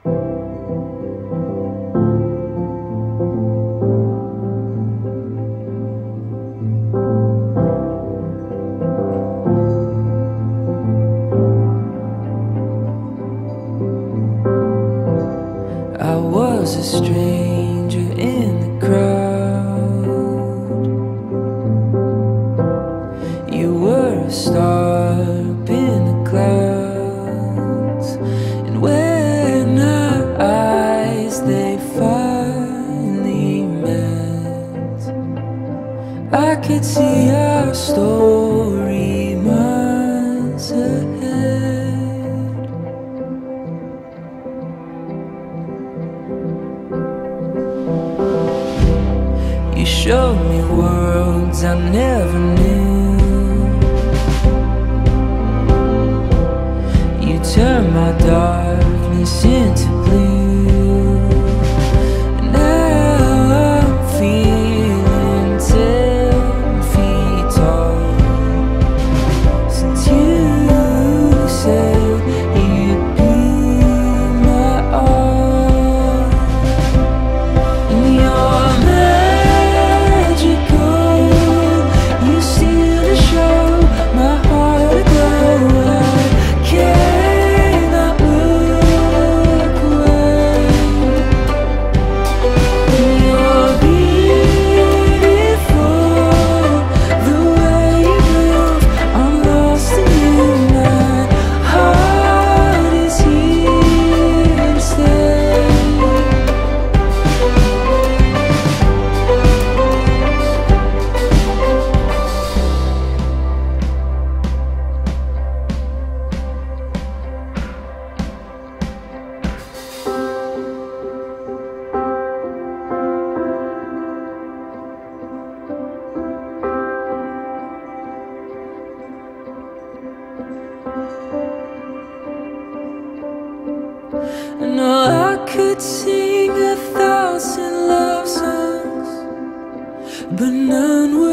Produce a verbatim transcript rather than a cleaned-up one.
I was a stranger in the crowd. You were a star up in the clouds, and when our eyes they finally met, I could see our story miles ahead. You showed me worlds I never knew. You turned my darkness into blue. And now I'm feeling ten feet tall, since you said you'd be my all. And you're magical, you steal the show, my heart aglow. I cannot look away. And you're beautiful, the way you move, I'm lost in you. My heart is here to stay. And oh, I could sing a thousand love songs, but none would